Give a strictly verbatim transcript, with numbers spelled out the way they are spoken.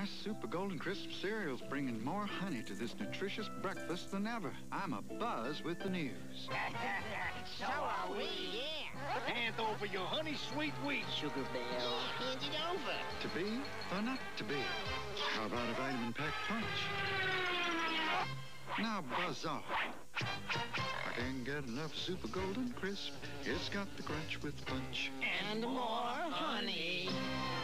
Super Golden Crisp cereal's bringing more honey to this nutritious breakfast than ever. I'm a buzz with the news. So are we, yeah. Hand over your honey sweet wheat, Sugar Belle. Yeah, hand it over. To be or not to be? How about a vitamin-packed punch? Now buzz off. I can't get enough Super Golden Crisp. It's got the crunch with punch. And more honey.